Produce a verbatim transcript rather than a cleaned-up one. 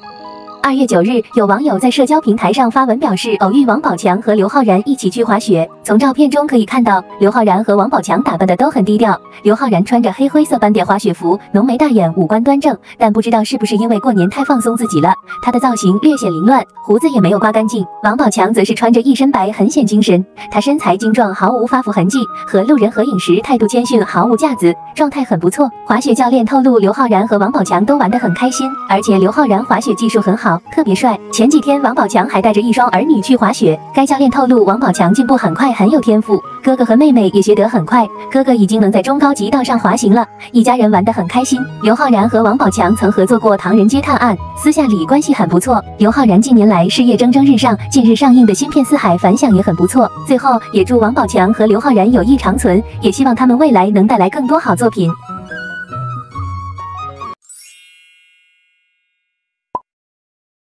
二月九日，有网友在社交平台上发文表示，偶遇王宝强和刘昊然一起去滑雪。从照片中可以看到，刘昊然和王宝强打扮的都很低调。刘昊然穿着黑灰色斑点滑雪服，浓眉大眼，五官端正，但不知道是不是因为过年太放松自己了，他的造型略显凌乱，胡子也没有刮干净。王宝强则是穿着一身白，很显精神。他身材精壮，毫无发福痕迹，和路人合影时态度谦逊，毫无架子，状态很不错。滑雪教练透露，刘昊然和王宝强都玩得很开心，而且刘昊然滑雪技术很好，特别帅。前几天王宝强还带着一双儿女去滑雪，该教练透露王宝强进步很快，很有天赋，哥哥和妹妹也学得很快，哥哥已经能在中高级道上滑行了，一家人玩得很开心。刘昊然和王宝强曾合作过《唐人街探案》，私下里关系很不错。刘昊然近年来事业蒸蒸日上，近日上映的新片《四海》反响也很不错。最后也祝王宝强和刘昊然友谊长存，也希望他们未来能带来更多好作品。